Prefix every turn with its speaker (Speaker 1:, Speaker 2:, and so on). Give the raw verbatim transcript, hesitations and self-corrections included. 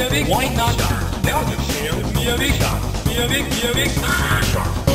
Speaker 1: a big white shot. Now you share with me a big shot. Me a big, me a big shot.